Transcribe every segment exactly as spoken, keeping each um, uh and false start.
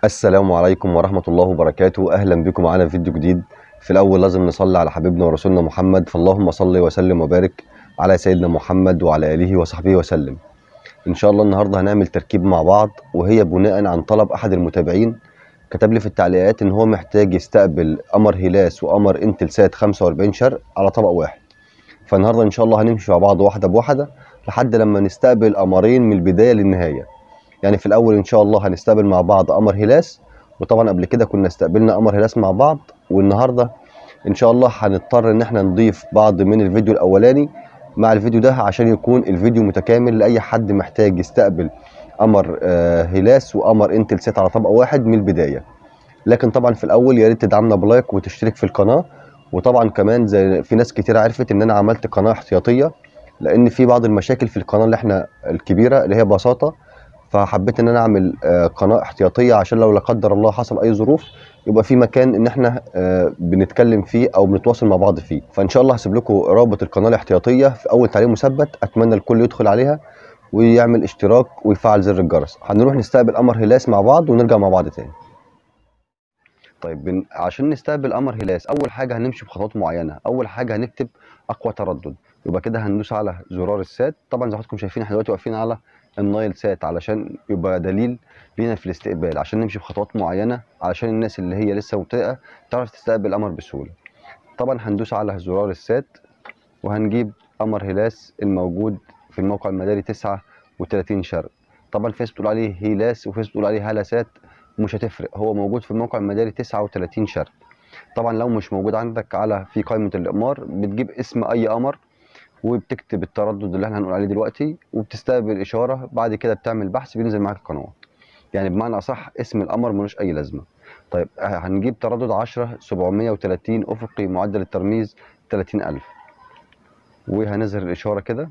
السلام عليكم ورحمة الله وبركاته. أهلا بكم معانا في فيديو جديد. في الأول لازم نصلي على حبيبنا ورسولنا محمد، فاللهم صل وسلم وبارك على سيدنا محمد وعلى آله وصحبه وسلم. إن شاء الله النهاردة هنعمل تركيب مع بعض، وهي بناء عن طلب أحد المتابعين. كتب لي في التعليقات إن هو محتاج يستقبل قمر هيلاس وقمر انتلسات خمسة وأربعين شرق على طبق واحد. فالنهاردة إن شاء الله هنمشي مع بعض واحدة بواحدة لحد لما نستقبل قمرين من البداية للنهاية. يعني في الاول ان شاء الله هنستقبل مع بعض قمر هيلاس، وطبعا قبل كده كنا استقبلنا قمر هيلاس مع بعض، والنهارده ان شاء الله هنضطر ان احنا نضيف بعض من الفيديو الاولاني مع الفيديو ده عشان يكون الفيديو متكامل لاي حد محتاج يستقبل قمر هيلاس وقمر انتلسات على طبق واحد من البدايه. لكن طبعا في الاول يا ريت تدعمنا بلايك وتشترك في القناه. وطبعا كمان زي في ناس كتير عرفت ان انا عملت قناه احتياطيه، لان في بعض المشاكل في القناه اللي احنا الكبيره اللي هي بساطه، فحبيت ان انا اعمل قناه احتياطيه عشان لو لا قدر الله حصل اي ظروف يبقى في مكان ان احنا بنتكلم فيه او بنتواصل مع بعض فيه. فان شاء الله هسيب لكم رابط القناه الاحتياطيه في اول تعليق مثبت، اتمنى الكل يدخل عليها ويعمل اشتراك ويفعل زر الجرس. هنروح نستقبل قمر هيلاس مع بعض ونرجع مع بعض تاني. طيب بن... عشان نستقبل قمر هيلاس اول حاجه هنمشي بخطوات معينه. اول حاجه هنكتب اقوى تردد، يبقى كده هندوس على زرار السات. طبعا زي ما حضراتكم شايفين احنا دلوقتي واقفين على النايل سات علشان يبقى دليل لينا في الاستقبال، عشان نمشي بخطوات معينه علشان الناس اللي هي لسه مبتدئه تعرف تستقبل قمر بسهوله. طبعا هندوس على زرار السات وهنجيب قمر هيلاس الموجود في الموقع المداري تسعة وتلاتين شرق. طبعا في ناس بتقول عليه هيلاس وفي ناس بتقول عليه هلسات، مش هتفرق، هو موجود في الموقع المداري تسعة وتلاتين شرق. طبعا لو مش موجود عندك على في قائمه الاقمار بتجيب اسم اي قمر وبتكتب التردد اللي احنا هنقول عليه دلوقتي وبتستقبل اشاره، بعد كده بتعمل بحث بينزل معاك القنوات. يعني بمعنى اصح اسم القمر ملوش اي لازمه. طيب هنجيب تردد عشرة سبعمية وتلاتين افقي معدل الترميز تلاتين ألف وهنظهر الاشاره كده.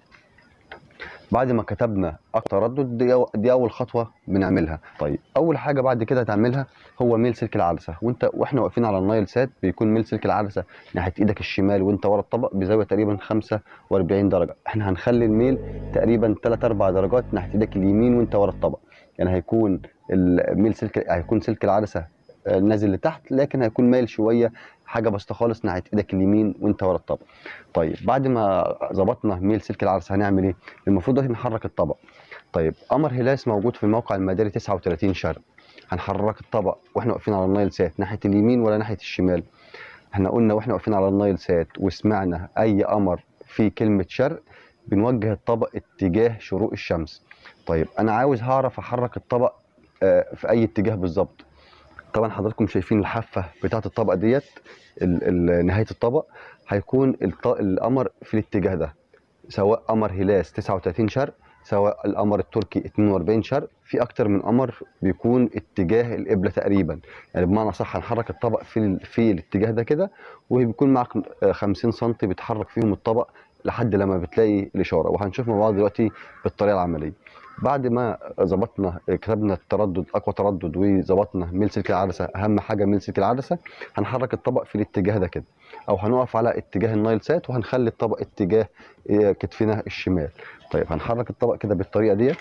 بعد ما كتبنا التردد دي, دي اول خطوه بنعملها. طيب اول حاجه بعد كده هتعملها هو ميل سلك العدسه. وانت واحنا واقفين على النايل سات بيكون ميل سلك العدسه ناحيه ايدك الشمال وانت ورا الطبق بزاويه تقريبا خمسة وأربعين درجه. احنا هنخلي الميل تقريبا تلاتة أربعة درجات ناحيه ايدك اليمين وانت ورا الطبق. يعني هيكون الميل سلك هيكون سلك العدسه نازل لتحت، لكن هيكون مايل شويه حاجه بسيطه خالص ناحيه ايدك اليمين وانت ورا الطبق. طيب بعد ما ظبطنا ميل سلك العدسه هنعمل ايه؟ المفروض دلوقتي نحرك الطبق. طيب قمر هيلاس موجود في الموقع المداري تسعة وتلاتين شرق. هنحرك الطبق واحنا واقفين على النايل سات ناحيه اليمين ولا ناحيه الشمال؟ احنا قلنا واحنا واقفين على النايل سات وسمعنا اي قمر في كلمه شرق بنوجه الطبق اتجاه شروق الشمس. طيب انا عاوز هعرف احرك الطبق في اي اتجاه بالظبط. طبعا حضراتكم شايفين الحافه بتاعه الطبق ديت، نهايه الطبق هيكون القمر في الاتجاه ده، سواء قمر هيلاس تسعة وتلاتين شرق سواء القمر التركي اتنين وأربعين شرق. في اكتر من قمر بيكون اتجاه القبله تقريبا. يعني بمعنى صح هنحرك الطبق في في الاتجاه ده كده، وبيكون معاك خمسين سم بتحرك فيهم الطبق لحد لما بتلاقي الاشاره. وهنشوف مع بعض دلوقتي بالطريقه العمليه. بعد ما ظبطنا كتبنا التردد اقوى تردد وظبطنا ميل سلك العدسه، اهم حاجه ميل سلك العدسه، هنحرك الطبق في الاتجاه ده كده، او هنقف على اتجاه النايل سات وهنخلي الطبق اتجاه كتفنا الشمال. طيب هنحرك الطبق كده بالطريقه ديت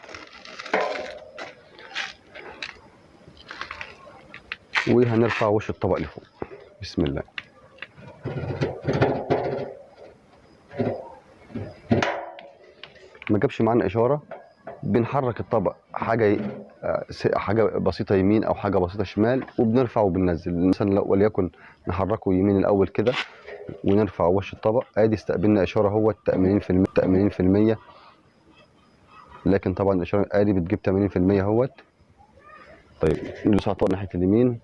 وهنرفع وش الطبق لفوق. بسم الله. ما جابش معانا اشاره بنحرك الطبق حاجه حاجه بسيطه يمين او حاجه بسيطه شمال وبنرفع وبننزل. مثلا وليكن نحركه يمين الاول كده ونرفع وش الطبق، ادي استقبلنا اشاره هو تمانين في المية تمانين في المية، لكن طبعا الاشاره ادي بتجيب تمانين في المية اهوت. طيب ندوس على الطبق ناحيه اليمين،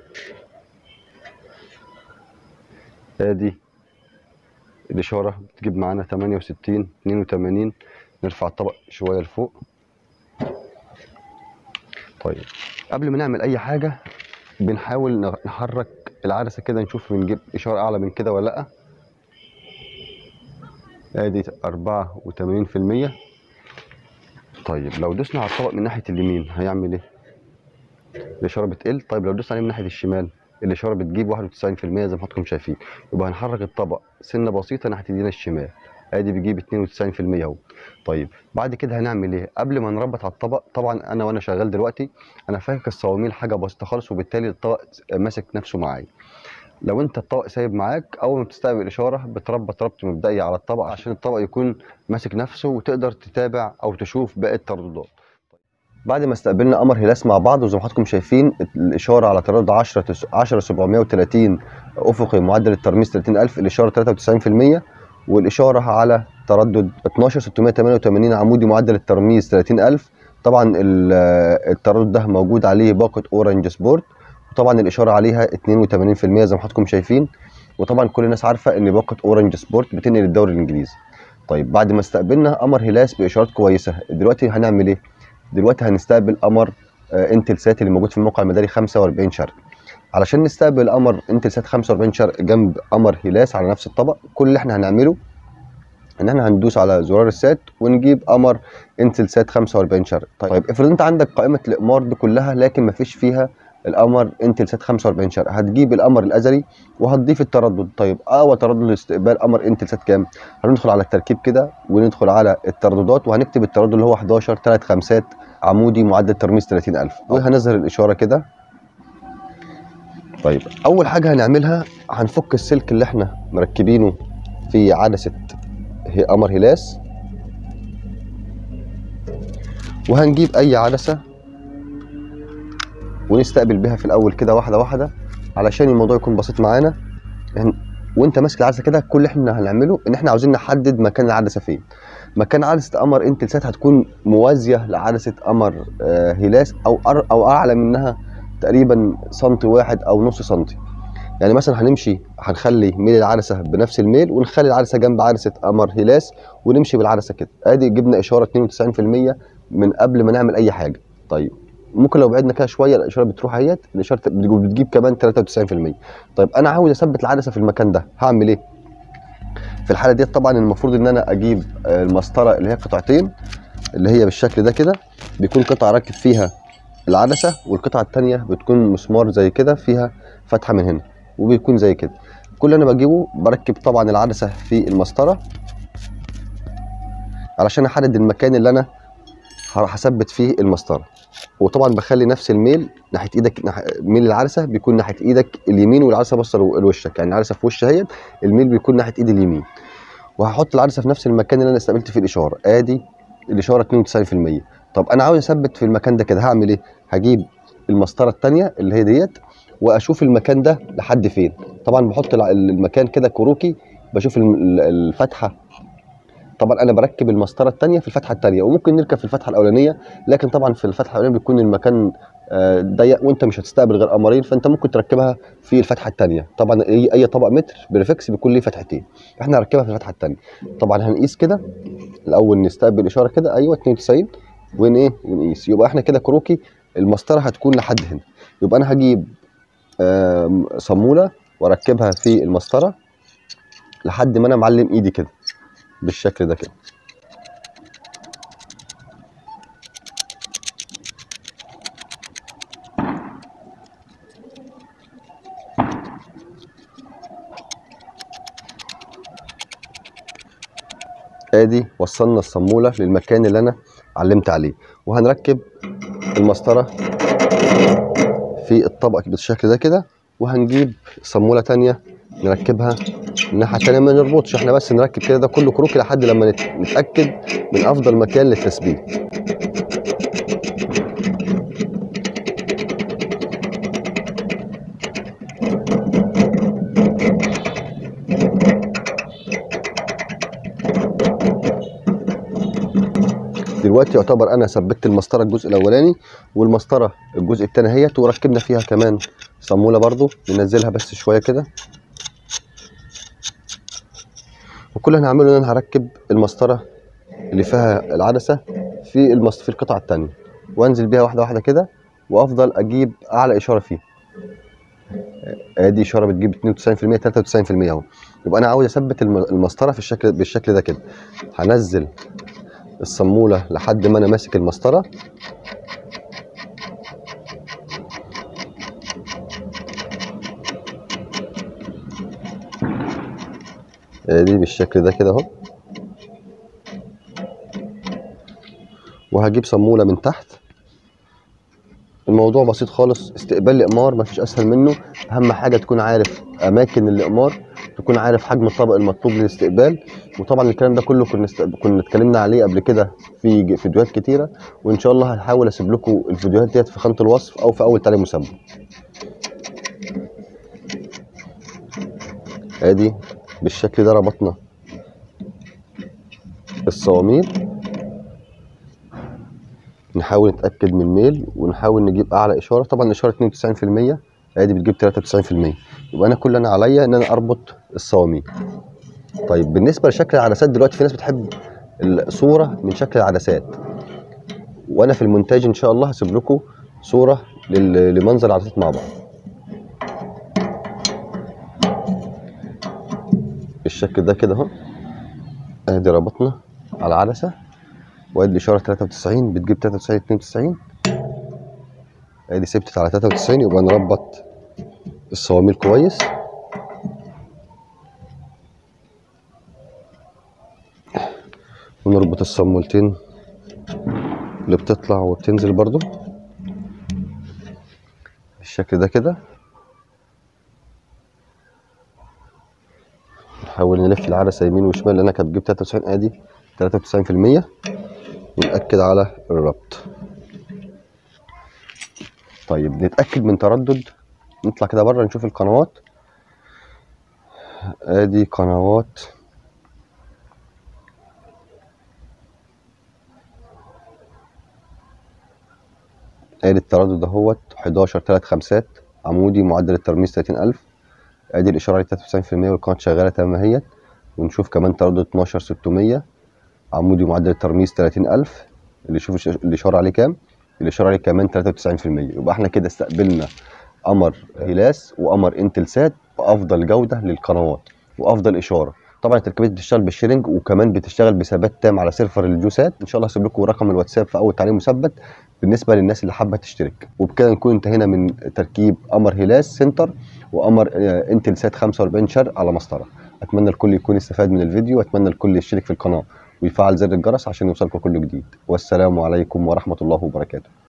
ادي الاشاره بتجيب معانا تمانية وستين اتنين وتمانين. نرفع الطبق شويه لفوق. طيب قبل ما نعمل اي حاجه بنحاول نحرك العدسه كده نشوف بنجيب اشاره اعلى من كده ولا لا. ادي أربعة وتمانين في المية. طيب لو دوسنا على الطبق من ناحيه اليمين هيعمل ايه؟ الاشاره بتقل. طيب لو دوسنا عليه من ناحيه الشمال الاشاره بتجيب واحد وتسعين في المية زي ما حضراتكم شايفين. يبقى هنحرك الطبق سنه بسيطه ناحيه ايدينا الشمال. ادي بيجيب اتنين وتسعين في المية اهو. طيب بعد كده هنعمل ايه؟ قبل ما نربط على الطبق، طبعا انا وانا شغال دلوقتي انا فاكك الصواميل حاجه بسيطه خالص، وبالتالي الطبق ماسك نفسه معايا. لو انت الطبق سايب معاك، اول ما بتستقبل الاشاره بتربط ربط مبدئي على الطبق عشان الطبق يكون ماسك نفسه وتقدر تتابع او تشوف باقي الترددات. بعد ما استقبلنا قمر هلاس مع بعض، وزي ما حضراتكم شايفين الاشاره على تردد عشرة سبعمية وتلاتين افقي معدل الترميز تلاتين ألف، الاشاره تلاتة وتسعين في المية، والاشاره على تردد اتناشر ستمية تمانية وتمانين عمودي معدل الترميز تلاتين ألف. طبعا التردد ده موجود عليه باقه اورنج سبورت، وطبعا الاشاره عليها اتنين وتمانين في المية زي ما حضراتكم شايفين. وطبعا كل الناس عارفه ان باقه اورنج سبورت بتنقل الدوري الانجليزي. طيب بعد ما استقبلنا قمر هلاس باشارات كويسه، دلوقتي هنعمل ايه؟ دلوقتي هنستقبل قمر انتل سات اللي موجود في الموقع المداري خمسة واربعين شرق. علشان نستقبل قمر انتل سات خمسة واربعين شرق جنب قمر هلاس على نفس الطبق، كل اللي احنا هنعمله ان احنا هندوس على زرار السات ونجيب قمر انتل سات خمسة واربعين شرق. طيب افرض انت عندك قائمه الاقمار دي كلها لكن ما فيش فيها القمر انتل سات خمسة واربعين شرق، هتجيب القمر الازلي وهتضيف التردد. طيب اقوى تردد لاستقبال قمر انتل سات كام؟ هندخل على التركيب كده وندخل على الترددات وهنكتب التردد اللي هو حداشر تلات خمسات عمودي معدل ترميز تلاتين ألف، وهنظهر الاشاره كده. طيب اول حاجه هنعملها هنفك السلك اللي احنا مركبينه في عدسه قمر هلاس، وهنجيب اي عدسه ونستقبل بها في الاول كده واحده واحده علشان الموضوع يكون بسيط معانا. وانت ماسك العدسه كده كل اللي احنا هنعمله ان احنا عاوزين نحدد مكان العدسه فين. مكان عدسه قمر انتل سات هتكون موازيه لعدسه قمر آه هلاس او او اعلى منها تقريبا سنتي واحد او نص سنتي. يعني مثلا هنمشي هنخلي ميل العدسه بنفس الميل ونخلي العدسه جنب عدسه قمر هلاس ونمشي بالعدسه كده. ادي جبنا اشاره اتنين وتسعين في المية من قبل ما نعمل اي حاجه. طيب ممكن لو بعدنا كده شويه الاشاره بتروح اهيت، الاشاره بتجيب كمان تلاتة وتسعين في المية. طيب انا عاوز اثبت العدسه في المكان ده، هعمل ايه؟ في الحاله دي طبعا المفروض ان انا اجيب المسطره اللي هي قطعتين اللي هي بالشكل ده كده، بيكون قطعه راكب فيها العدسه والقطعه الثانيه بتكون مسمار زي كده فيها فتحه من هنا وبيكون زي كده. كل اللي انا بجيبه بركب طبعا العدسه في المسطره علشان احدد المكان اللي انا هثبت فيه المسطره. وطبعا بخلي نفس الميل ناحيه ايدك، ناح... ميل العدسه بيكون ناحيه ايدك اليمين والعدسه باصه لوشك، يعني العدسه في وش اهيت، الميل بيكون ناحيه ايدي اليمين. وهحط العدسه في نفس المكان اللي انا استقبلت فيه الاشاره. ادي الاشاره اتنين وتسعين في المية. طب انا عاوز اثبت في المكان ده كده، هعمل ايه؟ هجيب المسطره الثانيه اللي هي ديت واشوف المكان ده لحد فين. طبعا بحط المكان كده كروكي، بشوف الفتحه. طبعا انا بركب المسطره الثانيه في الفتحه الثانيه، وممكن نركب في الفتحه الاولانيه، لكن طبعا في الفتحه الاولانيه بيكون المكان ضيق وانت مش هتستقبل غير قمرين، فانت ممكن تركبها في الفتحه الثانيه. طبعا اي اي طبق متر بريفكس بيكون ليه فتحتين، احنا هنركبها في الفتحه الثانيه. طبعا هنقيس كده الاول، نستقبل اشاره كده ايوه اتنين وتسعين ون ايه ونقيس، يبقى احنا كده كروكي المسطره هتكون لحد هنا. يبقى انا هجيب صاموله واركبها في المسطره لحد ما انا معلم ايدي كده بالشكل ده كده. ادي وصلنا الصاموله للمكان اللي انا علمت عليه، وهنركب المسطره في الطبق بالشكل ده كده، وهنجيب صاموله ثانيه نركبها الناحيه الثانيه. ما نربطش، احنا بس نركب كده ده كله كروكي لحد لما نتاكد من افضل مكان للتثبيت. دلوقتي يعتبر انا ثبت المسطره الجزء الاولاني، والمسطره الجزء الثاني اهيت، وركبنا فيها كمان صاموله برضو ننزلها بس شويه كده. وكل اللي هنعمله ان انا هركب المسطره اللي فيها العدسه في المس في القطعه الثانيه، وانزل بيها واحده واحده كده، وافضل اجيب اعلى اشاره فيه. ادي اشاره بتجيب اتنين وتسعين في المية تلاتة وتسعين في المية اهو. يبقى انا عاوز اثبت المسطره في الشكل بالشكل ده كده. هنزل الصاموله لحد ما انا ماسك المسطره، ادي بالشكل ده كده اهو. وهجيب صامولة من تحت. الموضوع بسيط خالص، استقبال الاقمار مفيش اسهل منه. اهم حاجه تكون عارف اماكن الاقمار، تكون عارف حجم الطبق المطلوب للاستقبال. وطبعا الكلام ده كله كنا است... كنا اتكلمنا عليه قبل كده في فيديوهات كتيره، وان شاء الله هحاول اسيب لكم الفيديوهات ديت في خانه الوصف او في اول تعليق مثبت. ادي بالشكل ده ربطنا الصواميل. نحاول نتاكد من الميل ونحاول نجيب اعلى اشاره. طبعا الاشاره اتنين وتسعين في المية، ادي بتجيب تلاتة وتسعين في المية. يبقى انا كل اللي انا عليا ان انا اربط الصواميل. طيب بالنسبه لشكل العدسات، دلوقتي في ناس بتحب الصوره من شكل العدسات، وانا في المونتاج ان شاء الله هسيب لكم صوره لمنظر العدسات مع بعض. بالشكل ده كده اهو. ادي ربطنا على العدسه، وادي الاشاره تلاتة وتسعين بتجيب تلاتة وتسعين اتنين وتسعين. ادي ثبتت على تلاتة وتسعين. يبقى نربط الصواميل كويس. ونربط الصامولتين اللي بتطلع وبتنزل برضو بالشكل ده كده. نحاول نلف العدسه يمين وشمال لانها كانت بتجيب تلاتة وتسعين. ادي تلاتة وتسعين في المية. ونأكد على الربط. طيب نتأكد من تردد. نطلع كده بره نشوف القنوات. ادي قنوات ادي التردد اهوت حداشر تلات خمسات عمودي، معدل الترميز تلاتين ألف. ادي الاشاره على تلاتة وتسعين في المية والقناه شغاله تمام اهيت. ونشوف كمان تردد اتناشر ستمية عمودي، معدل الترميز تلاتين ألف. اللي يشوف الاشاره عليه كام؟ الاشاره عليه كمان تلاتة وتسعين في المية. يبقى احنا كده استقبلنا قمر هيلاس وقمر انتلسات بافضل جوده للقنوات وافضل اشاره. طبعا التركيبات بتشتغل بالشيرنج وكمان بتشتغل بثبات تام على سيرفر الجوسات. ان شاء الله هسيب لكم رقم الواتساب في اول تعليق مثبت بالنسبه للناس اللي حابه تشترك. وبكده نكون انتهينا من تركيب قمر هيلاس سنتر وقمر انتلسات خمسة وأربعين شرق على مسطره. اتمنى الكل يكون استفاد من الفيديو، واتمنى الكل يشترك في القناه ويفعل زر الجرس عشان يوصلكم كل جديد. والسلام عليكم ورحمه الله وبركاته.